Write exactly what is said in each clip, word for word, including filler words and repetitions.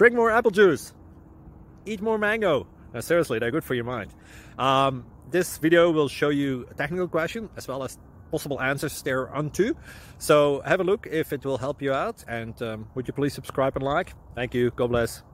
drink more apple juice, eat more mango. No, seriously, they're good for your mind. Um, this video will show you a technical question as well as possible answers thereunto. So have a look if it will help you out, and um, would you please subscribe and like? Thank you. God bless.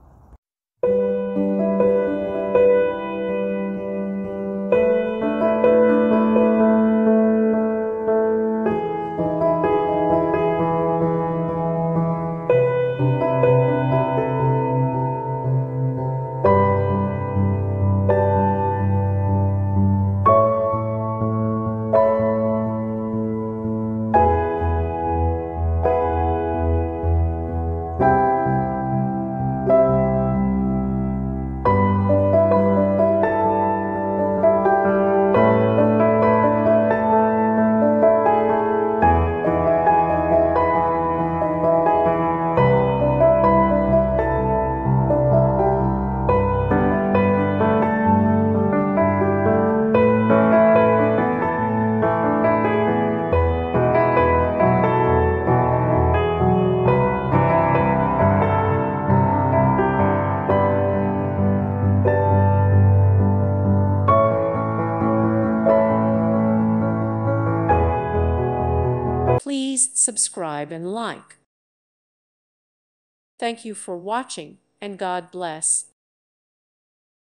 Please subscribe and like. Thank you for watching, and God bless.